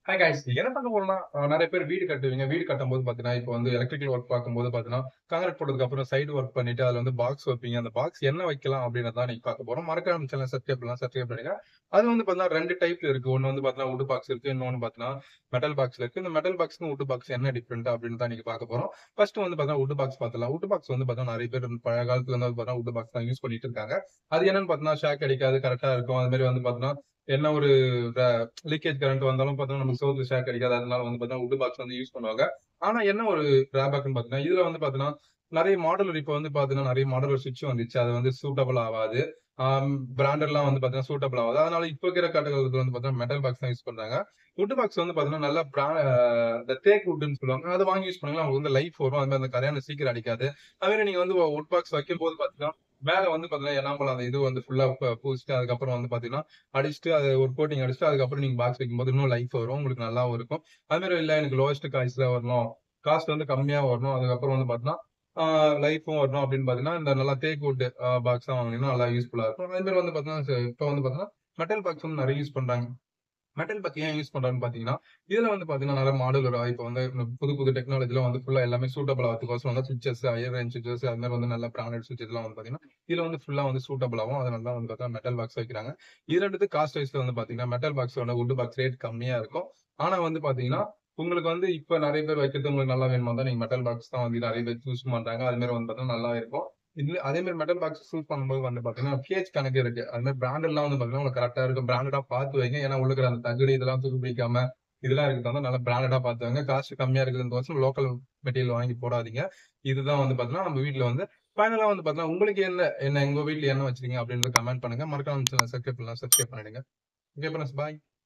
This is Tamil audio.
ஹாய் காய்ஸ் என்ன பார்க்க போறோம்னா நிறைய பேர் வீடு கட்டுவீங்க. வீடு கட்டும்போது பார்த்தீங்கன்னா, இப்போ வந்து எலக்ட்ரிக்கல் ஒர்க் பார்க்கும்போது பார்த்தீங்கன்னா, கான்கிரீட் போட்டதுக்கு அப்புறம் சைடு ஒர்க் பண்ணிட்டு அதில வந்து பாக்ஸ் வைப்பீங்க. அந்த பாக்ஸ் என்ன வைக்கலாம் அப்படின்றத தான் இன்னைக்கு பார்க்க போறோம். மறக்காம சேனல் சப்ஸ்கிரைப் பண்ணுங்க. அது வந்து பார்த்தீங்கன்னா 2 டைப்ல இருக்கு. ஒண்ணு வந்து பார்த்தீங்கன்னா வுட் பாக்ஸ் இருக்கு. இன்னொன்னு பார்த்தீங்கன்னா மெட்டல் பாக்ஸ்ல இருக்கு. இந்த மெட்டல் பாக்ஸ்க்கும் வுட் பாக்ஸ் என்ன டிஃபரெண்ட் அப்படின்னு தான் இன்னைக்கு பார்க்க போறோம். ஃபர்ஸ்ட் வந்து பார்த்தீங்கன்னா வுட் பாக்ஸ் பார்த்துடலாம். வுட் பாக்ஸ் வந்து பார்த்தீங்கன்னா நிறைய பேர் பழைய காலத்துல இருந்து பார்த்தீங்கன்னா வுட் பாக்ஸ் தான் யூஸ் பண்ணிட்டு இருக்காங்க. அது என்னன்னு பார்த்தீங்கன்னா ஷாக் அடிக்காது, கரெக்ட்டா இருக்கும். அது மாதிரி வந்து பார்த்தீங்கன்னா என்ன ஒரு லீக்கேஜ் கரண்ட் வந்தாலும் பார்த்தீங்கன்னா, நமக்கு செவுத்துல ஷாக் அடிக்காது. அதனால வந்து பார்த்தீங்கன்னா, வுட் பாக்ஸ் வந்து யூஸ் பண்ணுவாங்க. ஆனா என்ன ஒரு டிராபேக்ன்னு பார்த்தீங்கன்னா, இதுல வந்து பார்த்தீங்கன்னா, நெறைய மாடலர் இப்ப வந்து பார்த்தீங்கன்னா, நெறைய மாடலர் ஸ்விட்ச் வந்துச்சு. அது வந்து சூட்டபிள் ஆவாது. பிராண்டட்லாம் வந்து பார்த்தீங்கன்னா, சூட்டபிள் ஆவாது. அதனால இப்ப இருக்கிற காலகட்டத்துல வந்து பார்த்தீங்கன்னா, மெட்டல் பாக்ஸ் தான் யூஸ் பண்றாங்க. வுட் பாக்ஸ் வந்து பார்த்தீங்கன்னா, நல்லா இந்த தேக்கு வுட்ன்னு சொல்லுவாங்க. அத வாங்கி யூஸ் பண்ணீங்கன்னா, உங்களுக்கு வந்து லைஃப் வரும். அது மாரி அந்த கரையான் சீக்கிரம் அடிக்காது. அதே மாரி நீங்க வந்து வுட் பாக்ஸ் வைக்கும்போது பார்த்தீங்கன்னா, மேல வந்து பார்த்தீங்கன்னா, எனாமல் அந்த இது வந்து ஃபுல்லா பூசிட்டு அதுக்கப்புறம் வந்து பார்த்தீங்கன்னா அடிச்சுட்டு அது ஒரு கோட்டிங் அடிச்சுட்டு அதுக்கப்புறம் நீங்க பாக்ஸ் வைக்கும்போது இன்னும் லைஃப் வரும். உங்களுக்கு நல்லாவும் இருக்கும். அது மாரி இல்ல எனக்கு லோவஸ்ட் காஸ்ட்ல வரணும். காஸ்ட் வந்து கம்மியா வரணும். அதுக்கப்புறம் வந்து பார்த்தீங்கன்னா, லைஃப்பும் வரணும் அப்படின்னு பார்த்தீங்கன்னா, இந்த நல்லா தேக்கு வுட் பாக்ஸா வாங்குனீங்கன்னா நல்லா யூஸ்ஃபுல்லா இருக்கும். அதே மாரி வந்து பார்த்தீங்கன்னா, இப்ப வந்து பார்த்தீங்கன்னா, மெட்டல் பாக்ஸ் வந்து நெறைய யூஸ் பண்றாங்க. மெட்டல் பாக்ஸ் ஏன் யூஸ் பண்றாங்கன்னு பார்த்தீங்கன்னா, இதுல வந்து பார்த்தீங்கன்னா, நல்ல மாடுலரா இப்ப வந்து புது புது டெக்னாலஜில வந்து ஃபுல்லா எல்லாமே சூட்டபிள் ஆவதுக்கோசரம் வந்து ஸ்விட்சஸ், ஹையர் ரேஞ்ச் ஸ்விட்சஸ் அது மாரி வந்து நல்ல பிராண்டட் ஸ்விட்சஸ்லாம் வந்து பார்த்தீங்கன்னா, இதுல வந்து ஃபுல்லா வந்து சூட்டபிள் ஆவும். அதனால தான் வந்து பார்த்தா மெட்டல் பாக்ஸ் வைக்கிறாங்க. இது 2த்துக்கு காஸ்ட் வைஸ்ல வந்து பார்த்தீங்கன்னா, மெட்டல் பாக்ஸோட வுட் பாக்ஸ் ரேட் கம்மியா இருக்கும். ஆனா வந்து பார்த்தீங்கன்னா, உங்களுக்கு வந்து இப்ப நெறைய பேர் வைக்கிறது உங்களுக்கு நல்லா வேணுமா இருந்தா, நீங்க மெட்டல் பாக்ஸ் தான் வந்து நெறைய பேர் சூஸ் பண்றாங்க. அது மாரி வந்து பார்த்தீங்கன்னா நல்லாவே இருக்கும். இதுல அதே மாரி மெட்டல் பாக்ஸ் சூஸ் பண்ணும்போது வந்து பார்த்தீங்கன்னா, பிஹெச் கணக்கு இருக்கு. அது மாரி பிராண்டட்லாம் வந்து பார்த்தீங்கன்னா, உங்களுக்கு கரெக்ட்டா இருக்கும். பிராண்டடா பார்த்து வைங்க. ஏன்னா உள்ள இருக்கிற அந்த தகடு இதெல்லாம் துரு பிடிக்காம, இதெல்லாம் இருக்கிறதால நல்லா பிராண்டடா பார்த்து வைங்க. காஸ்ட் கம்மியா இருக்குதுன்றதுக்கோசரம் லோக்கல் மெட்டீரியல் வாங்கி போடாதீங்க. இதுதான் வந்து பார்த்தீங்கன்னா, நம்ம வீட்ல வந்து ஃபைனலா வந்து பார்த்தீங்கன்னா, உங்களுக்கு என்ன என்ன உங்க வீட்ல என்ன வச்சிருக்கீங்க அப்படின்றத கமெண்ட் பண்ணுங்க. மறக்காம சேனல சப்ஸ்கிரைப் பண்ணலாம் சப்ஸ்கிரைப் பண்ணிடுங்க. ஓகே ஃபிரெண்ட்ஸ் பாய்.